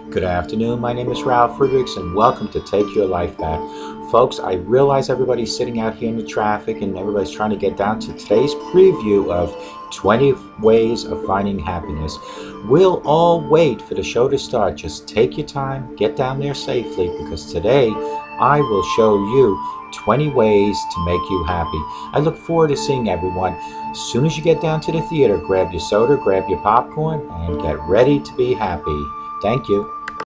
Good afternoon, my name is Ralf Friedrichs and welcome to Take Your Life Back. Folks, I realize everybody's sitting out here in the traffic and everybody's trying to get down to today's preview of 20 ways of finding happiness. We'll all wait for the show to start. Just take your time, get down there safely, because today I will show you 20 ways to make you happy. I look forward to seeing everyone. As soon as you get down to the theater, grab your soda, grab your popcorn, and get ready to be happy. Thank you.